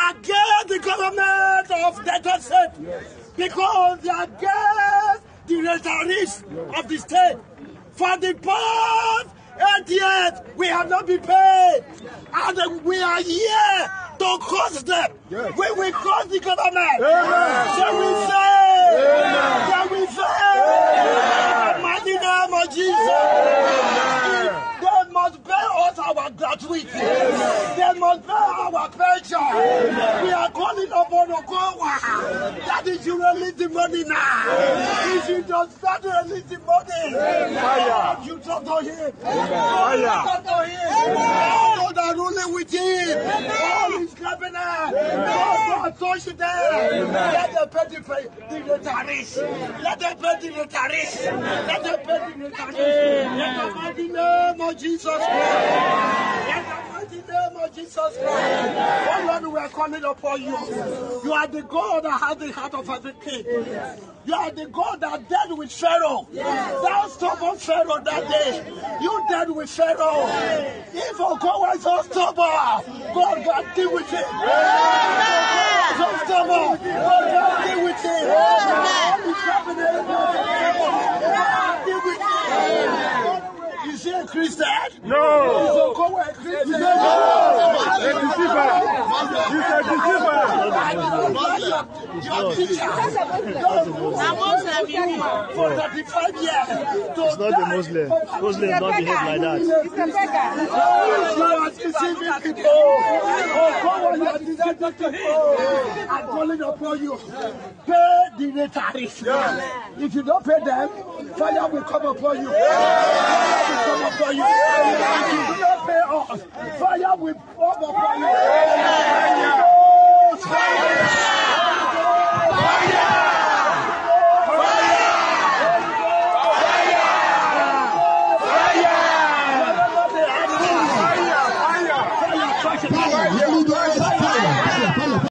against the government of Delta State because they are against the retirees of the state. For the past 8 years, we have not been paid, and we are here to cause them. Yes. We will cause the government. Shall we say? Shall we say? In the mighty name of Jesus. They must pay us our gratuity. They must pay our pension. We are calling upon Okowa that he should release the money now. He should just start to release the money. Fire. You talk to him. Fire. Talk to him. All those are ruling with him. All his cabinet. God touch them. Let them pay the tariffs. Let them pay the tariffs. Let them pay the tariffs. In the mighty name of Jesus Christ. In the mighty name of Jesus Christ. Oh Lord, we are calling upon you. You are the God that has the heart of every king. You are the God that dealt with Pharaoh. Thou stubborn Pharaoh that day. You dealt with Pharaoh. If God was so stubborn, God can deal with it. So stubborn, God can deal with it. Deal with it. Is he a Christian? No. Is Okowa a Christian? No. He's a deceiver. He's a deceiver. Your teacher. For 35 years. It's not the Muslim. Muslim don't behave like that. It's a beggar. You are deceiving people. Okowa, you are deceiving people. I'm calling upon you. Pay the tariff. If you don't pay them, fire will come upon you. Come upon you. If you do not pay us, fire will come upon you.